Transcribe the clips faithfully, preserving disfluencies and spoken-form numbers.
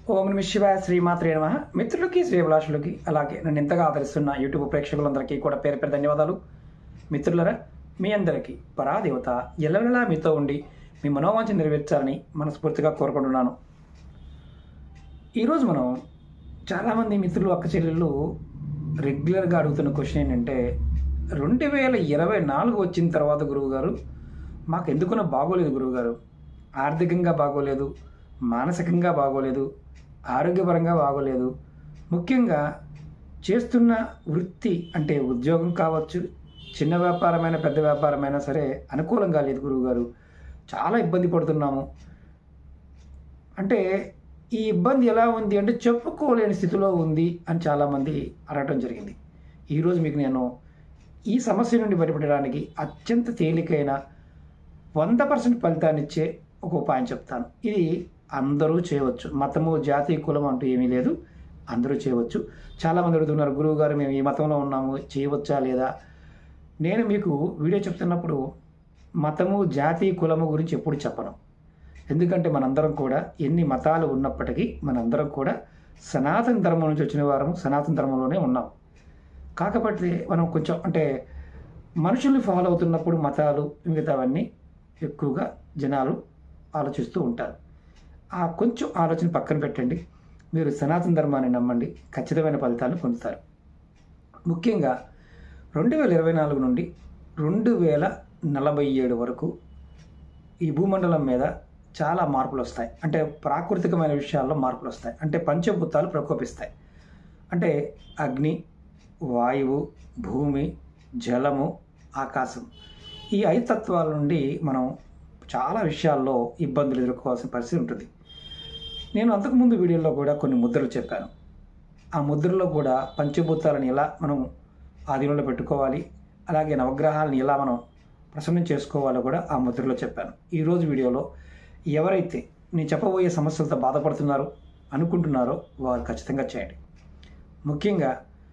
ఓం నమః శివాయ, శ్రీమాత్రే నమః. మిత్రులకి, శ్రీభిలాషులకి, అలాగే నన్ను ఎంతగా ఆదరిస్తున్న యూట్యూబ్ ప్రేక్షకులందరికీ కూడా పేరు పేరు ధన్యవాదాలు. మిత్రులరా, మీ అందరికీ పరాదేవత ఎల్లవెల్లలా మీతో ఉండి మీ మనోవాంఛ నెరవేర్చాలని మనస్ఫూర్తిగా కోరుకుంటున్నాను. ఈరోజు మనం చాలామంది మిత్రులు, అక్క చెల్లెళ్ళు రెగ్యులర్గా అడుగుతున్న క్వశ్చన్ ఏంటంటే, రెండు వేల ఇరవై నాలుగు వచ్చిన తర్వాత గురువుగారు మాకు ఎందుకున్నా బాగోలేదు గురువుగారు, ఆర్థికంగా బాగోలేదు, మానసికంగా బాగోలేదు, ఆరోగ్యపరంగా బాగోలేదు, ముఖ్యంగా చేస్తున్న వృత్తి అంటే ఉద్యోగం కావచ్చు, చిన్న వ్యాపారమైన పెద్ద వ్యాపారమైనా సరే అనుకూలంగా లేదు గురువుగారు, చాలా ఇబ్బంది పడుతున్నాము. అంటే ఈ ఇబ్బంది ఎలా ఉంది అంటే చెప్పుకోలేని స్థితిలో ఉంది అని చాలామంది అడగటం జరిగింది. ఈరోజు మీకు నేను ఈ సమస్య నుండి బయటపడడానికి అత్యంత తేలికైన వంద పర్సెంట్ ఫలితాన్ని ఇచ్చే ఒక ఉపాయం చెప్తాను. ఇది అందరూ చేయవచ్చు, మతము, జాతి, కులం అంటూ ఏమీ లేదు, అందరూ చేయవచ్చు. చాలామంది అడుగుతున్నారు, గురువు గారు మేము ఈ మతంలో ఉన్నాము, చేయవచ్చా లేదా? నేను మీకు వీడియో చెప్తున్నప్పుడు మతము, జాతి, కులము గురించి ఎప్పుడు చెప్పను. ఎందుకంటే మనందరం కూడా ఎన్ని మతాలు ఉన్నప్పటికీ మనందరం కూడా సనాతన ధర్మం నుంచి వచ్చిన వారము, సనాతన ధర్మంలోనే ఉన్నాం. కాకపోతే మనం కొంచెం అంటే మనుషుల్ని ఫాలో అవుతున్నప్పుడు మతాలు మిగతావన్నీ ఎక్కువగా జనాలు ఆలోచిస్తూ ఉంటారు. ఆ కొంచెం ఆలోచన పక్కన పెట్టండి, మీరు సనాతన ధర్మాన్ని నమ్మండి, ఖచ్చితమైన ఫలితాలను పొందుతారు. ముఖ్యంగా రెండు వేల ఇరవై నాలుగు నుండి రెండు వేల నలభై ఏడు వరకు ఈ భూమండలం మీద చాలా మార్పులు వస్తాయి. అంటే ప్రాకృతికమైన విషయాల్లో మార్పులు వస్తాయి. అంటే పంచభూతాలు ప్రకోపిస్తాయి. అంటే అగ్ని, వాయువు, భూమి, జలము, ఆకాశం, ఈ ఐదు తత్వాల నుండి మనం చాలా విషయాల్లో ఇబ్బందులు ఎదుర్కోవాల్సిన పరిస్థితి ఉంటుంది. నేను అంతకుముందు వీడియోలో కూడా కొన్ని ముద్రలు చెప్పాను. ఆ ముద్రలో కూడా పంచభూతాలను ఎలా మనం ఆధీనంలో పెట్టుకోవాలి, అలాగే నవగ్రహాలను ఎలా మనం ప్రసన్నం చేసుకోవాలో కూడా ఆ ముద్రలో చెప్పాను. ఈరోజు వీడియోలో ఎవరైతే నేను చెప్పబోయే సమస్యలతో బాధపడుతున్నారో అనుకుంటున్నారో వారు ఖచ్చితంగా చేయండి. ముఖ్యంగా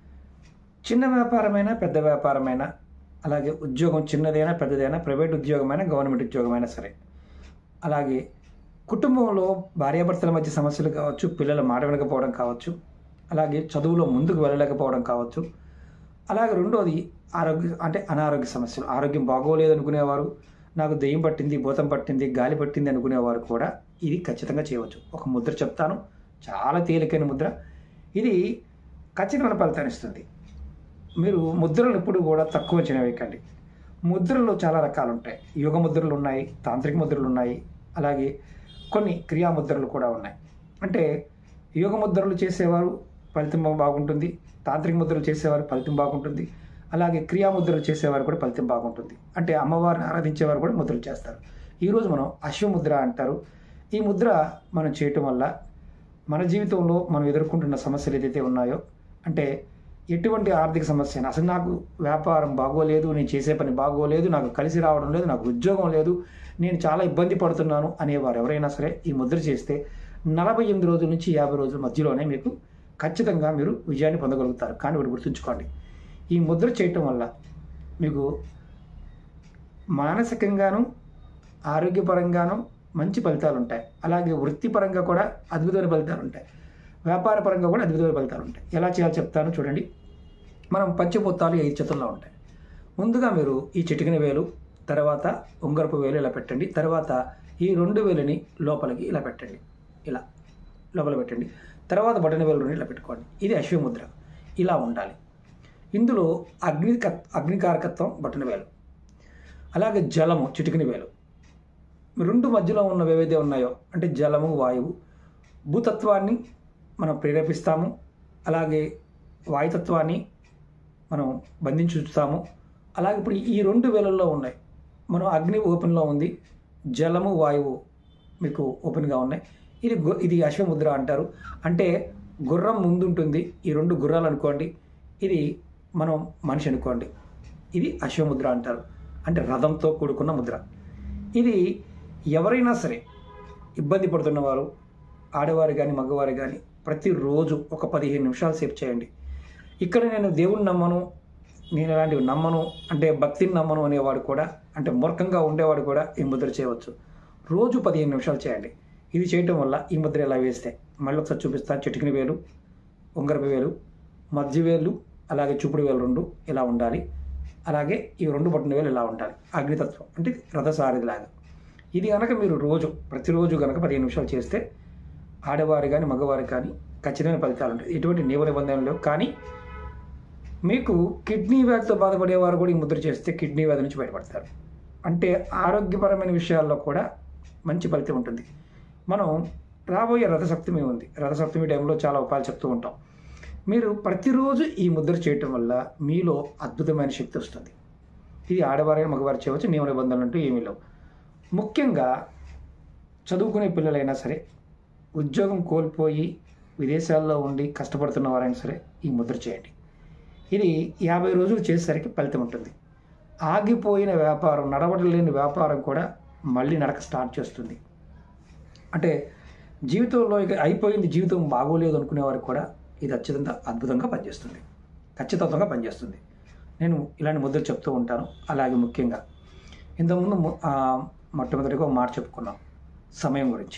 చిన్న వ్యాపారమైనా పెద్ద వ్యాపారమైనా, అలాగే ఉద్యోగం చిన్నదైనా పెద్దదైనా, ప్రైవేట్ ఉద్యోగమైనా గవర్నమెంట్ ఉద్యోగమైనా సరే, అలాగే కుటుంబంలో భార్యాభర్తల మధ్య సమస్యలు కావచ్చు, పిల్లలు మాట వినకపోవడం కావచ్చు, అలాగే చదువులో ముందుకు వెళ్ళలేకపోవడం కావచ్చు, అలాగే రెండోది ఆరోగ్య అంటే అనారోగ్య సమస్యలు, ఆరోగ్యం బాగోలేదు అనుకునేవారు, నాకు దెయ్యం పట్టింది, భూతం పట్టింది, గాలి పట్టింది అనుకునేవారు కూడా ఇది ఖచ్చితంగా చేయవచ్చు. ఒక ముద్ర చెప్తాను, చాలా తేలికైన ముద్ర, ఇది ఖచ్చితమైన ఫలితాన్ని ఇస్తుంది. మీరు ముద్రలు ఎప్పుడు కూడా తక్కువ అంచనా వేయకండి. ముద్రలు చాలా రకాలు ఉంటాయి. యోగ ముద్రలు ఉన్నాయి, తాంత్రిక ముద్రలు ఉన్నాయి, అలాగే కొన్ని క్రియాముద్రలు కూడా ఉన్నాయి. అంటే యోగ ముద్రలు చేసేవారు ఫలితం బాగుంటుంది, తాంత్రిక ముద్రలు చేసేవారు ఫలితం బాగుంటుంది, అలాగే క్రియాముద్రలు చేసేవారు కూడా ఫలితం బాగుంటుంది. అంటే అమ్మవారిని ఆరాధించేవారు కూడా ముద్రలు చేస్తారు. ఈరోజు మనం అశ్వముద్ర అంటారు. ఈ ముద్ర మనం చేయటం వల్ల మన జీవితంలో మనం ఎదుర్కొంటున్న సమస్యలు ఏదైతే ఉన్నాయో, అంటే ఎటువంటి ఆర్థిక సమస్య అయినా, అసలు నాకు వ్యాపారం బాగోలేదు, నేను చేసే పని బాగోలేదు, నాకు కలిసి రావడం లేదు, నాకు ఉద్యోగం లేదు, నేను చాలా ఇబ్బంది పడుతున్నాను అనేవారు ఎవరైనా సరే ఈ ముద్ర చేస్తే నలభై ఎనిమిది రోజుల నుంచి యాభై రోజుల మధ్యలోనే మీకు ఖచ్చితంగా మీరు విజయాన్ని పొందగలుగుతారు. కానీ ఒకటి గుర్తుంచుకోండి, ఈ ముద్ర చేయటం వల్ల మీకు మానసికంగాను ఆరోగ్యపరంగాను మంచి ఫలితాలు ఉంటాయి. అలాగే వృత్తిపరంగా కూడా అద్భుతమైన ఫలితాలు ఉంటాయి. వ్యాపార పరంగా కూడా అద్భుతమైన ఫలితాలు ఉంటాయి. ఎలా చేయాలో చెప్తాను చూడండి. మనం పంచభూతాలు ఐదు చేతుల్లో ఉంటాయి. ముందుగా మీరు ఈ చిటికిన వేలు, తర్వాత ఉంగరపు వేలు ఇలా పెట్టండి. తర్వాత ఈ రెండు వేలని లోపలికి ఇలా పెట్టండి, ఇలా లోపల పెట్టండి. తర్వాత బటన వేలు రెండు ఇలా పెట్టుకోండి. ఇది అశ్వముద్ర, ఇలా ఉండాలి. ఇందులో అగ్ని అగ్నికారకత్వం బటన వేలు, అలాగే జలము చిటికిన వేలు, రెండు మధ్యలో ఉన్నవి ఏవైతే ఉన్నాయో అంటే జలము, వాయువు, భూతత్వాన్ని మనం ప్రేరేపిస్తాము, అలాగే వాయుతత్వాన్ని మనం బంధించి ఉంచుతాము. అలాగే ఇప్పుడు ఈ రెండు వేలల్లో ఉన్నాయి, మనం అగ్ని ఓపెన్లో ఉంది, జలము, వాయువు మీకు ఓపెన్గా ఉన్నాయి. ఇది ఇది అశ్వముద్ర అంటారు. అంటే గుర్రం ముందుంటుంది, ఈ రెండు గుర్రాలు అనుకోండి, ఇది మనం మనిషి అనుకోండి, ఇది అశ్వముద్ర అంటారు. అంటే రథంతో కూడుకున్న ముద్ర. ఇది ఎవరైనా సరే ఇబ్బంది పడుతున్నవారు, ఆడవారు కానీ మగవారు కానీ ప్రతిరోజు ఒక పదిహేను నిమిషాలు సేపు చేయండి. ఇక్కడ నేను దేవుణ్ణి నమ్మను, నేను అలాంటివి నమ్మను, అంటే భక్తిని నమ్మను అనేవాడు కూడా, అంటే మూర్ఖంగా ఉండేవాడు కూడా ఈ ముద్ర చేయవచ్చు. రోజు పదిహేను నిమిషాలు చేయండి. ఇది చేయటం వల్ల ఈ ముద్ర ఎలా వేస్తే మళ్ళీ ఒకసారి చూపిస్తాను. చిటికిన వేలు, ఉంగరపు వేలు, మధ్య వేలు, అలాగే చూపుడు వేలు రెండు ఇలా ఉండాలి. అలాగే ఈ రెండు బొట్టన వేలు ఇలా ఉండాలి. అగ్నితత్వం అంటే రథసారథిలాగా. ఇది కనుక మీరు రోజు ప్రతిరోజు కనుక పదిహేను నిమిషాలు చేస్తే ఆడవారు కానీ మగవారు కానీ ఖచ్చితమైన ఫలితాలు ఉంటాయి. ఎటువంటి నియమ నిబంధనలు లేవు. కానీ మీకు కిడ్నీ వ్యాధితో బాధపడేవారు కూడా ఈ ముద్ర చేస్తే కిడ్నీ వ్యాధి నుంచి బయటపడతారు. అంటే ఆరోగ్యపరమైన విషయాల్లో కూడా మంచి ఫలితం ఉంటుంది. మనం రాబోయే రథసప్తమి ఉంది. రథసప్తమి టైంలో చాలా ఉపాయాలు చెప్తూ ఉంటాం. మీరు ప్రతిరోజు ఈ ముద్ర చేయటం వల్ల మీలో అద్భుతమైన శక్తి వస్తుంది. ఇది ఆడవారైనా మగవారు చేయవచ్చు. నియమ నిబంధనలు అంటూ ఏమీ లేవు. ముఖ్యంగా చదువుకునే పిల్లలైనా సరే, ఉద్యోగం కోల్పోయి విదేశాల్లో ఉండి కష్టపడుతున్న వారైనా సరే ఈ ముద్ర చేయండి. ఇది యాభై రోజులు చేసేసరికి ఫలితం ఉంటుంది. ఆగిపోయిన వ్యాపారం, నడవడం లేని వ్యాపారం కూడా మళ్ళీ నడక స్టార్ట్ చేస్తుంది. అంటే జీవితంలో ఇక అయిపోయింది, జీవితం బాగోలేదు అనుకునే వారికి కూడా ఇది అత్యంత అద్భుతంగా పనిచేస్తుంది, ఖచ్చితంగా పనిచేస్తుంది. నేను ఇలాంటి ముద్రలు చెప్తూ ఉంటాను. అలాగే ముఖ్యంగా ఇంతకుముందు మొట్టమొదటిగా ఒక మాట చెప్పుకున్నాం సమయం గురించి.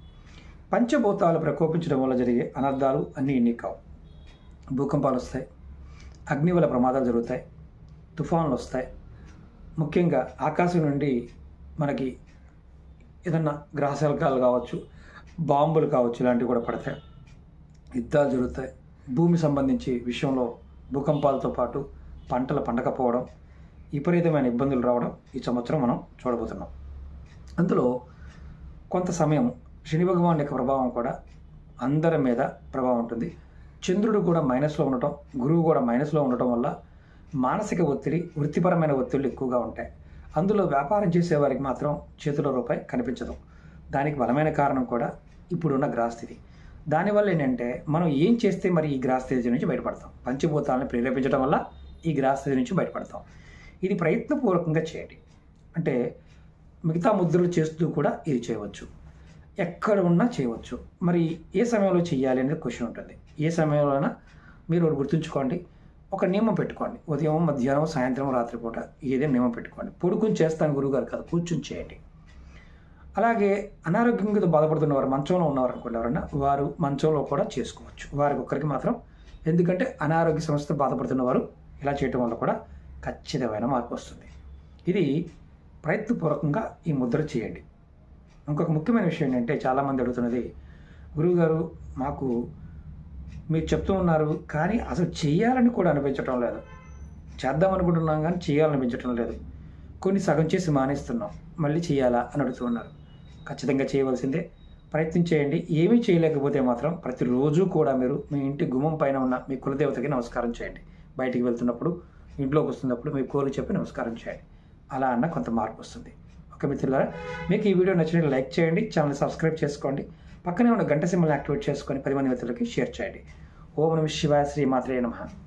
పంచభూతాలు ప్రకోపించడం వల్ల జరిగే అనర్థాలు అన్నీ ఇన్ని కావు. భూకంపాలు వస్తాయి, అగ్ని వల్ల ప్రమాదాలు జరుగుతాయి, తుఫాన్లు వస్తాయి. ముఖ్యంగా ఆకాశం నుండి మనకి ఏదన్నా గ్రహశల్కాలు కావచ్చు, బాంబులు కావచ్చు, ఇలాంటివి కూడా పడతాయి. యుద్ధాలు జరుగుతాయి. భూమి సంబంధించి విషయంలో భూకంపాలతో పాటు పంటలు పండకపోవడం, విపరీతమైన ఇబ్బందులు రావడం ఈ సంవత్సరం మనం చూడబోతున్నాం. అందులో కొంత సమయం శని భగవాన్ యొక్క ప్రభావం కూడా అందరి మీద ప్రభావం ఉంటుంది. చంద్రుడు కూడా మైనస్లో ఉండటం, గురువు కూడా మైనస్లో ఉండటం వల్ల మానసిక ఒత్తిడి, వృత్తిపరమైన ఒత్తిళ్ళు ఎక్కువగా ఉంటాయి. అందులో వ్యాపారం చేసేవారికి మాత్రం చేతిలో రూపాయి కనిపించదు. దానికి బలమైన కారణం కూడా ఇప్పుడున్న గ్రహస్థితి. దానివల్ల ఏంటంటే మనం ఏం చేస్తే మరి ఈ గ్రహస్థితి నుంచి బయటపడతాం. పంచభూతాలను ప్రేరేపించడం వల్ల ఈ గ్రహస్థితి నుంచి బయటపడతాం. ఇది ప్రయత్నపూర్వకంగా చేయండి. అంటే మిగతా ముద్రలు చేస్తూ కూడా ఇది చేయవచ్చు, ఎక్కడ ఉన్నా చేయవచ్చు. మరి ఏ సమయంలో చేయాలి అనేది క్వశ్చన్ ఉంటుంది. ఏ సమయంలోనైనా మీరు ఒకటి గుర్తుంచుకోండి, ఒక నియమం పెట్టుకోండి. ఉదయం, మధ్యాహ్నం, సాయంత్రం, రాత్రిపూట ఏదైనా నియమం పెట్టుకోండి. పడుకుని చేస్తాను గురువుగారు కాదు, కూర్చుని చేయండి. అలాగే అనారోగ్యంగా బాధపడుతున్న వారు, మంచంలో ఉన్నవారు అనుకోండి, ఎవరైనా వారు మంచంలో కూడా చేసుకోవచ్చు. వారికి ఒక్కరికి మాత్రం, ఎందుకంటే అనారోగ్య సమస్యతో బాధపడుతున్న వారు ఇలా చేయటం వల్ల కూడా ఖచ్చితమైన మార్పు వస్తుంది. ఇది ప్రయత్నపూర్వకంగా ఈ ముద్ర చేయండి. ఇంకొక ముఖ్యమైన విషయం ఏంటంటే, చాలామంది అడుగుతున్నది, గురువుగారు మాకు మీరు చెప్తూ ఉన్నారు కానీ అసలు చేయాలని కూడా అనిపించడం లేదు, చేద్దామనుకుంటున్నాం కానీ చేయాలనిపించడం లేదు, కొన్ని సగం చేసి మానేస్తున్నాం, మళ్ళీ చేయాలా అని అడుగుతూ ఉన్నారు. ఖచ్చితంగా చేయవలసిందే, ప్రయత్నం చేయండి. ఏమీ చేయలేకపోతే మాత్రం ప్రతిరోజు కూడా మీరు మీ ఇంటి గుమ్మం పైన ఉన్న మీ కులదేవతకి నమస్కారం చేయండి. బయటికి వెళ్తున్నప్పుడు, ఇంట్లోకి వస్తున్నప్పుడు మీ కోరిక చెప్పి నమస్కారం చేయండి. అలా అన్న కొంత మార్పు వస్తుంది. ఓకే మిత్రులారా, మీకు ఈ వీడియో నచ్చినట్టు లైక్ చేయండి, ఛానల్ సబ్స్క్రైబ్ చేసుకోండి, పక్కనే ఉన్న గంట సింబల్ యాక్టివేట్ చేసుకొని పది మంది మిత్రులకి షేర్ చేయండి. ఓం నమః శివాయ, శ్రీ మాత్రే నమః.